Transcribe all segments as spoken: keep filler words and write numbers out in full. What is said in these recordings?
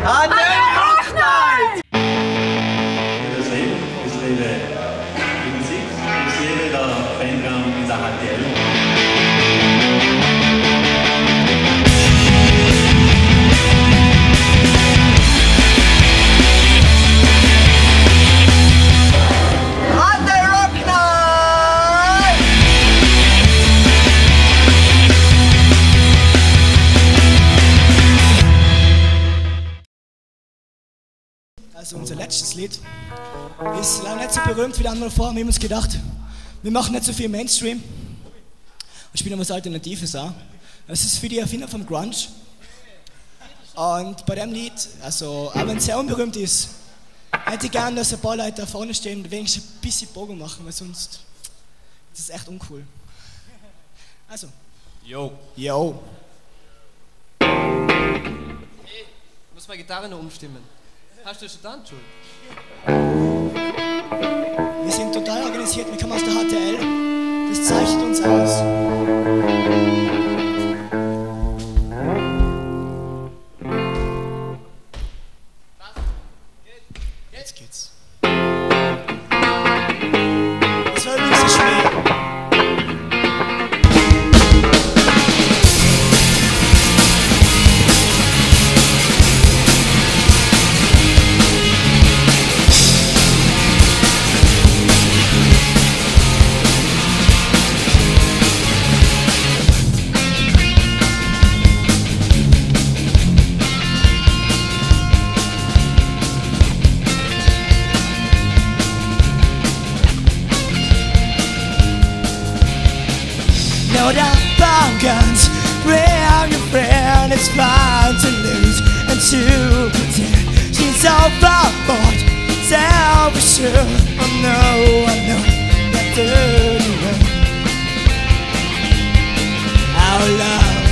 An der Hochzeit! Das Leben, das lebe die Musik, das lebe der Fanraum in der H T L. Also unser letztes Lied ist leider nicht so berühmt wie die anderen davor. Wir haben uns gedacht, wir machen nicht so viel Mainstream und spielen was Alternatives an. Das ist für die Erfinder vom Grunge. Und bei dem Lied, also auch wenn es sehr unberühmt ist, hätte ich gerne, dass ein paar Leute da vorne stehen und wenigstens ein bisschen Bogen machen, weil sonst das ist echt uncool. Also. Yo. Yo. Hey, ich muss meine Gitarre noch umstimmen. Hast du schon dann schon? Wir sind total organisiert, wir kommen aus der H T L. Das zeichnet uns aus. Jetzt geht's. Das war übrigens ein Schmäh. No doubt bomb guns, bring your friend, it's fine to lose and to pretend she's overboard, self-assured. Oh no, I know that dirty way. Our love,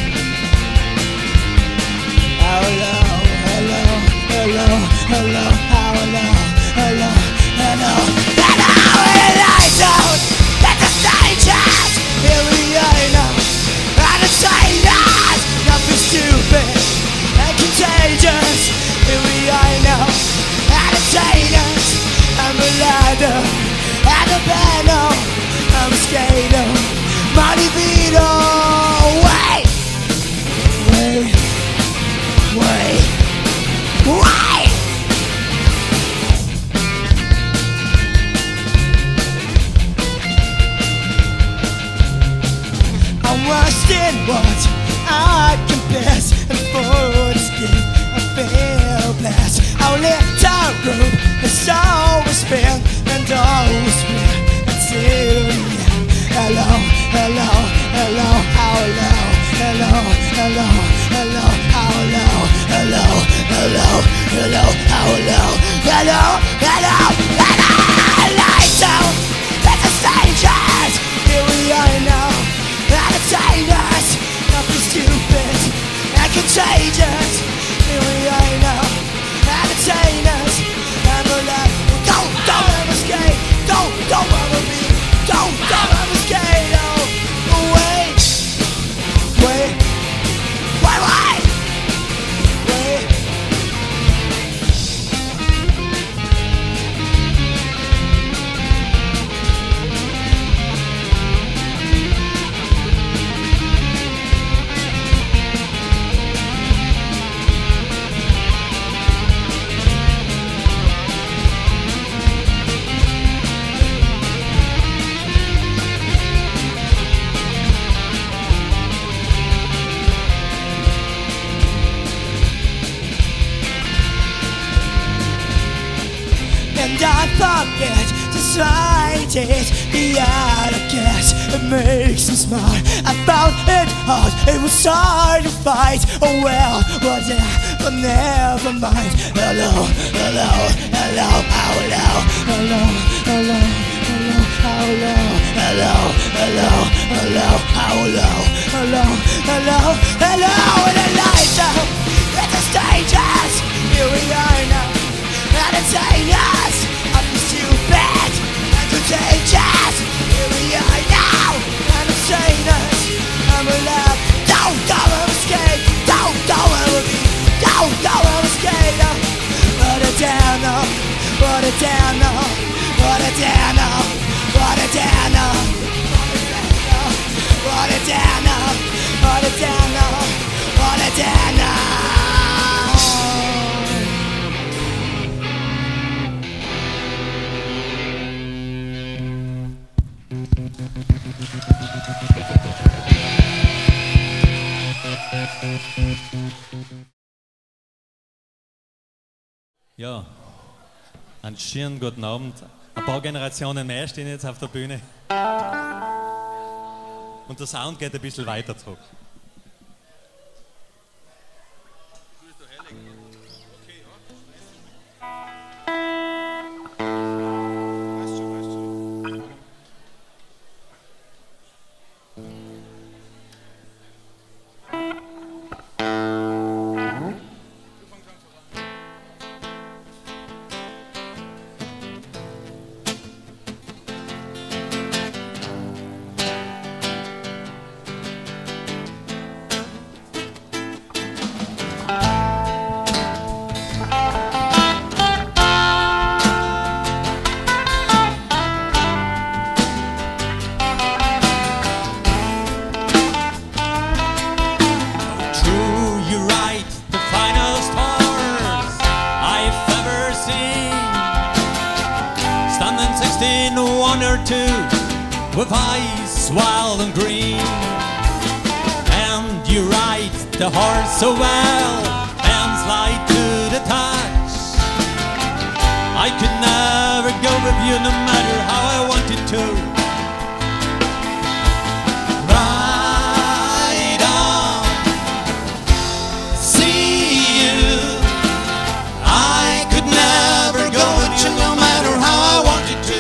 our love, hello, hello, hello, our love, hello, hello, hello, and I don't let the strangers. Here we are now, entertainers, nothing stupid and contagious. Here we are now, entertainers. I'm a ladder, and a banner. I'm a skater, Monty Vito. Wait, wait, wait, wait. I'm worse than what I confess, and for this gift I feel blessed. Our little group has always been and always will until the end. Hello, hello, hello, our love. Hello, hello, hello, our love. Hello, hello, hello, our love. Hello, hello, hello, lights out, let the strangers. Here we are now. Entertainers, nothing stupid and contagious. Here we are now, entertainers. I'm alive. Don't, don't ever skate. Don't, don't ever be. Don't, don't ever skate. Oh, wait, wait, wait, wait, wait. And I forget to fight it. Yeah, I guess it makes me smart. I found it hard, it was hard to fight. Oh well, whatever, but never mind. Hello, hello, hello, hello, hello, hello, hello, hello, hello, hello, hello, hello, hello, hello, hello, and the lights out at the stages. Here we are now. Entertainers, I'm stupid and contagious. Here we are now, entertainers. I'm alive. Don't, don't ever escape. Don't, don't ever be. Don't, don't ever escape. down now, what a down now, what a down now, what a down now, what a down now, what a down now. Ja, einen schönen guten Abend. Ein paar Generationen mehr stehen jetzt auf der Bühne. Und der Sound geht ein bisschen weiter zurück. With eyes wild and green, and you ride the horse so well, hands light to the touch. I could never go with you no matter how I wanted to. Ride on, see you. I could never go with you no matter how I wanted to.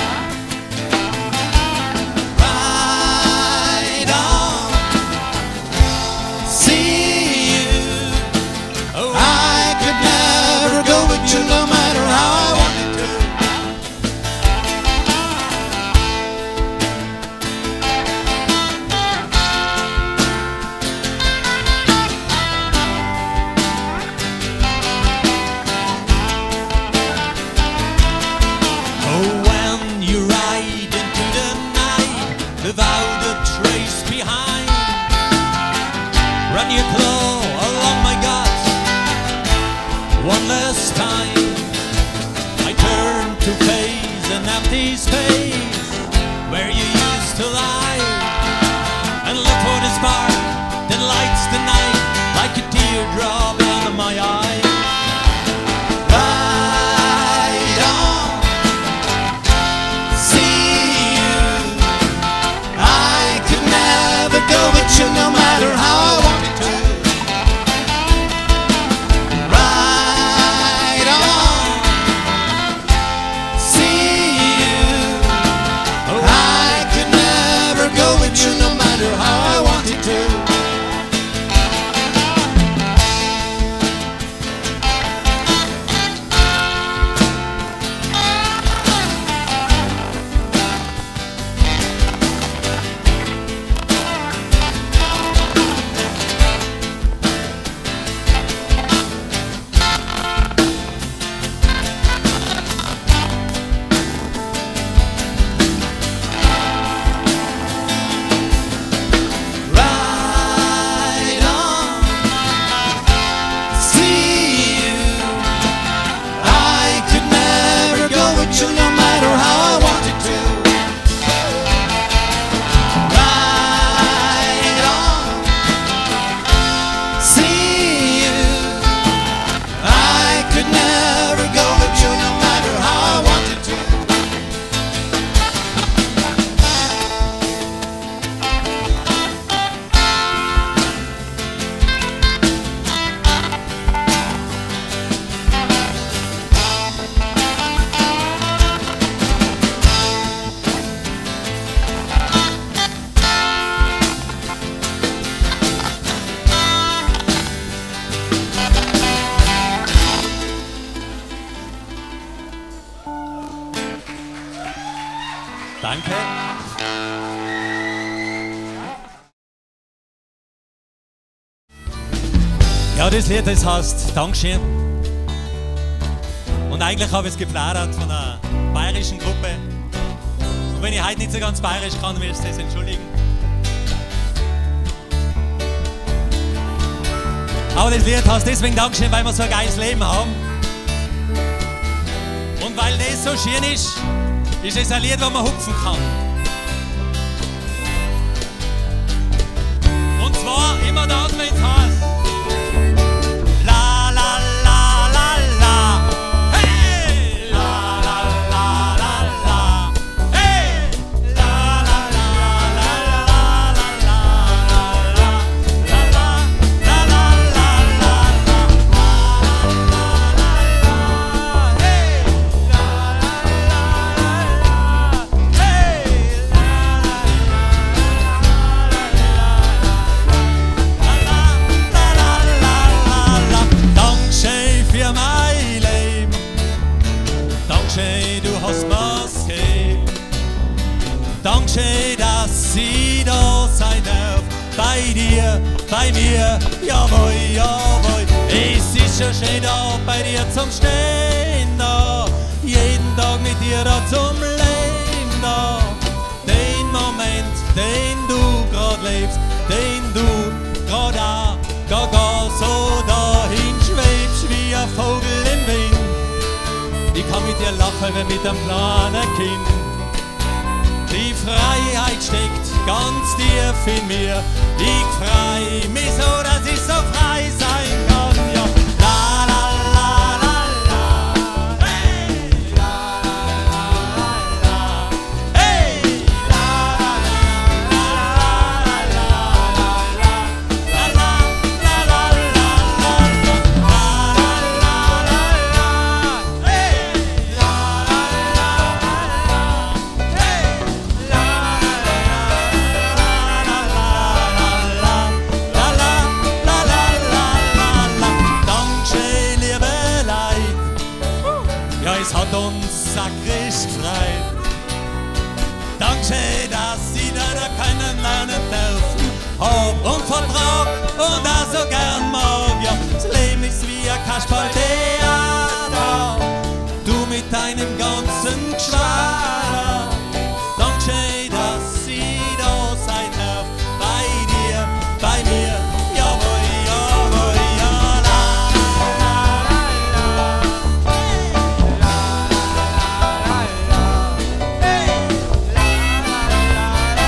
No matter how I wanted to. Oh, when you ride into the night without a trace behind, run your claw along my guts one last time. I turn to face an empty space where you used to lie, and look for the spark that lights the night like a teardrop in my eye. Ride on, see you. I could never go with you no matter how I wanted to. No matter how I wanted to. Danke. Ja, das Lied, das heißt Dankeschön. Und Und eigentlich habe ich es geplant von einer bayerischen Gruppe. Und wenn ich heute nicht so ganz bayerisch kann, will ich das entschuldigen. Aber das Lied heißt deswegen Dankeschön, weil wir so ein geiles Leben haben. Und weil das so schön ist, ist es ein Lied, wo man hupfen kann. Und zwar immer dann, wenn es heißt La la la la la, hey! La la la la la, hey! La la la la la la la la la la la Dankeschön, dass sie da sein darf, bei dir, bei mir, jawohl, jawohl. Es ist schon schön da bei dir zum Stehen da, jeden Tag mit dir da zum Leben da. Den Moment, den du grad lebst, den du grad auch, gar, gar so dahin schwebst wie ein Vogel im Wind. Ich kann mit dir lachen wie mit einem kleinen Kind. Die Freiheit steckt ganz tief in mir. Ich freu mich so, dass ich so frei sein kann. Ja. La la la la la, hey! La la la la la, hey! La la la la la la la la la la la la la, hey! La la la la, hey! Ja, es hat uns sakrisch gefreut. Dankeschön, dass ich da kennenlernen dürfen hab und vertrag und auch so gern mag. Ja, das Leben ist wie ein Kasperltheater, du mit deinem ganzen Geschwader. Dankeschön, dass ich da sein darf, bei dir, bei mir, jawohl, jawohl, ja, la, la, la, la, hey, la, la, la, la, hey, la, la,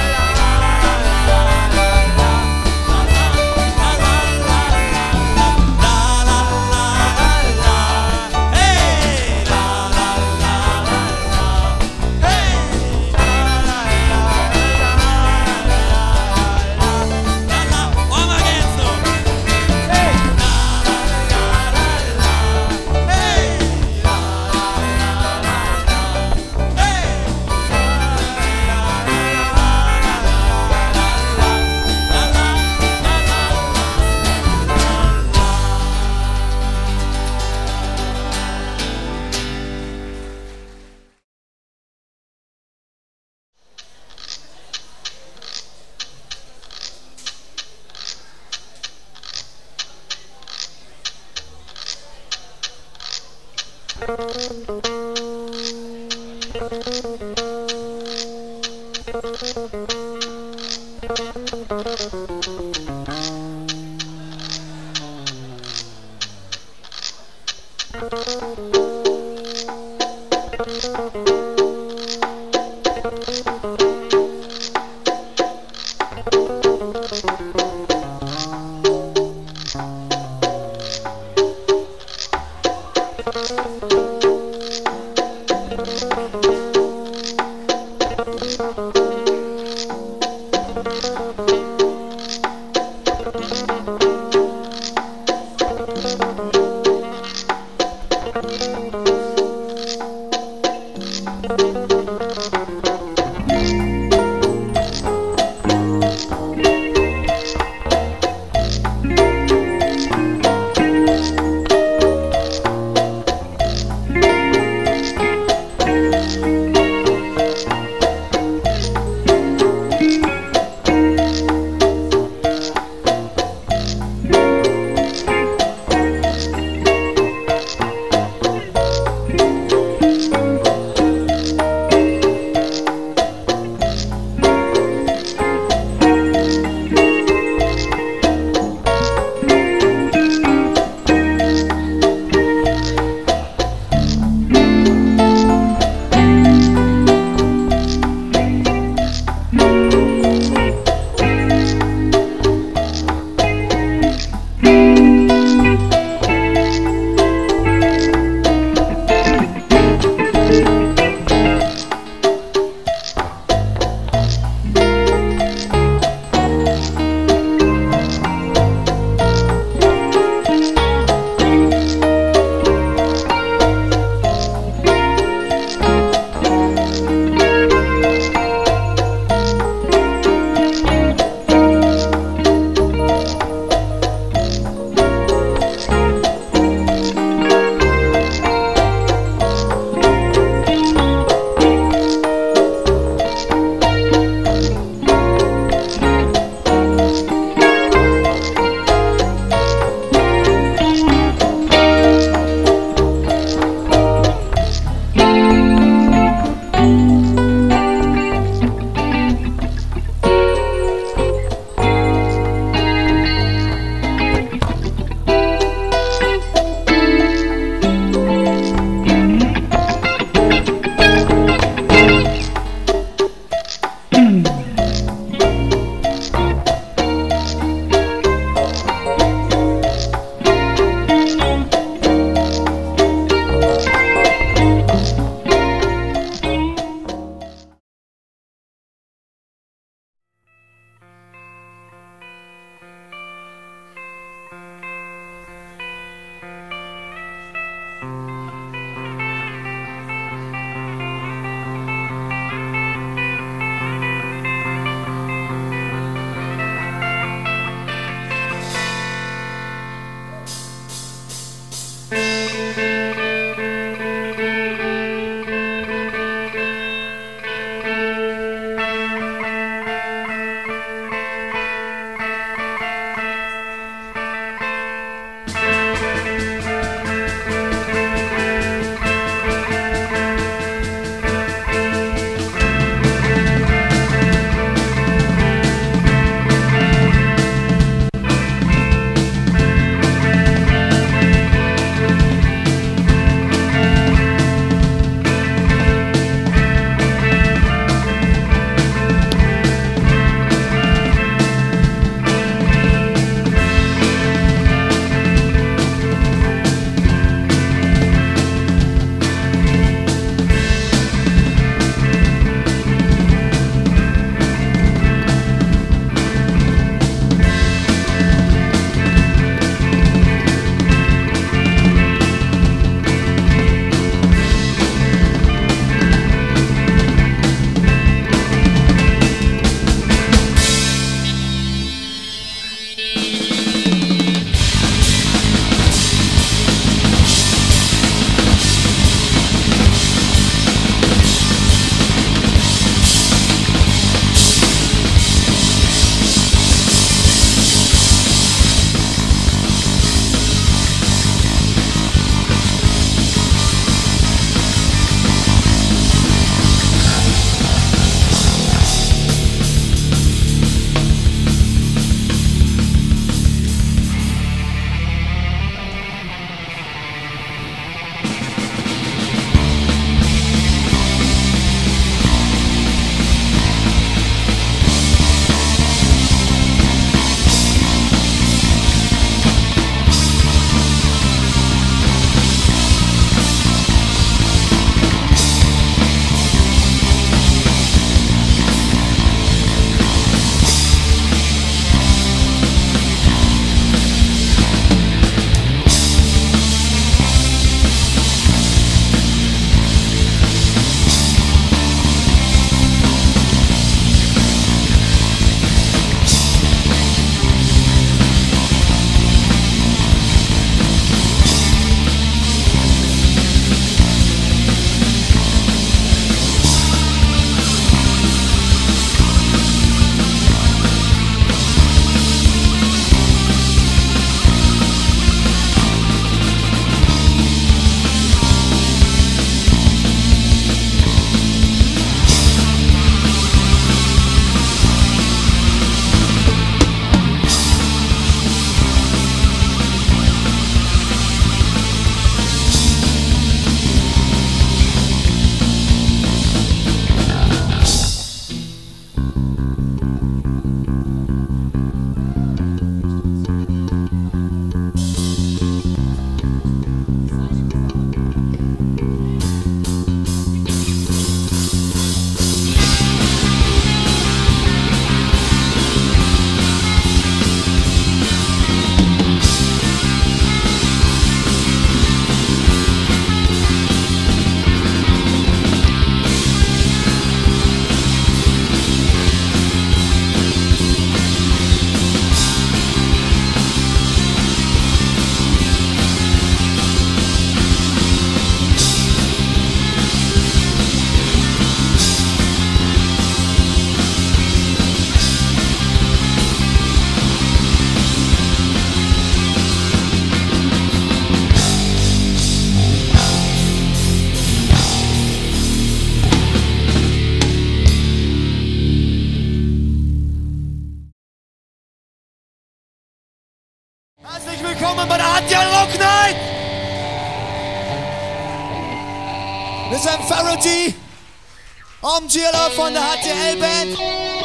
Community, Omtierler von der H T L-Band.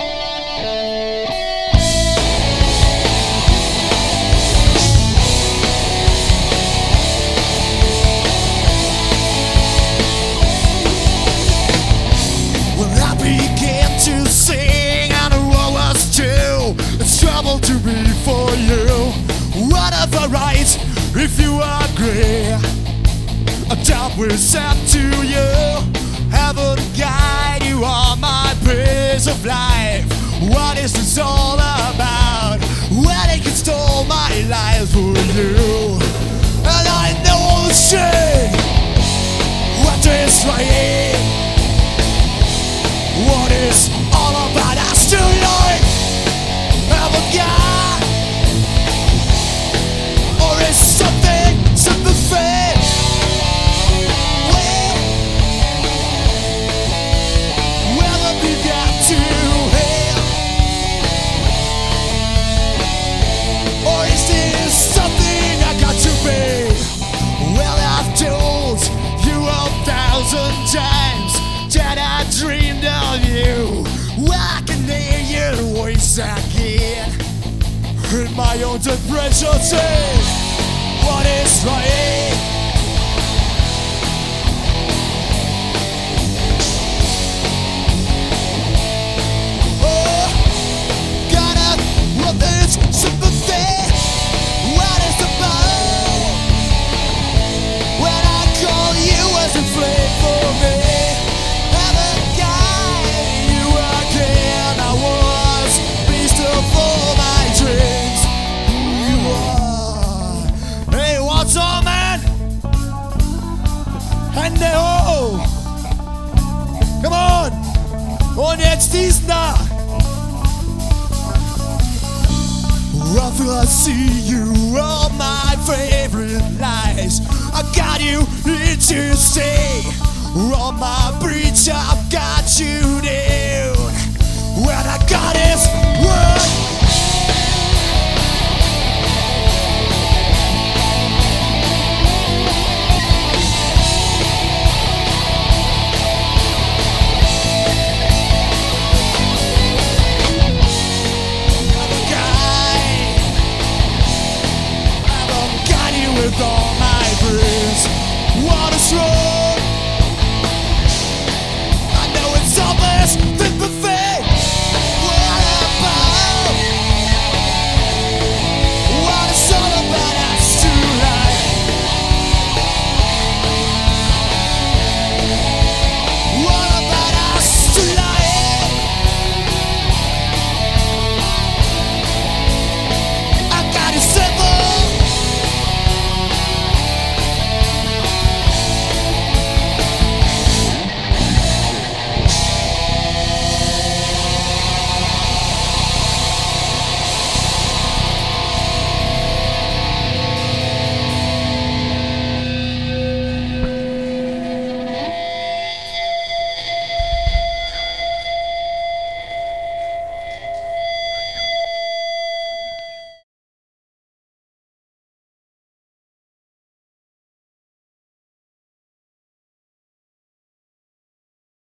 Well, I began to sing and the world was too. It's trouble to be for you. Whatever right, if you agree. A job will send to you. Heaven guide you on my pace of life. What is this all about? When it can stole my life for you. And I know the shame. What is right? What is all about us tonight? Heaven guide, or is something, something fake? Times that I dreamed of you. Well, I can hear your voice again in my own depression. Say what is right. Oh, gotta love this sympathy. What is the about? When I call you as a flame. Come on! Und jetzt dies nach! After I see you, all my favorite lies, I got you here to stay. All my breath.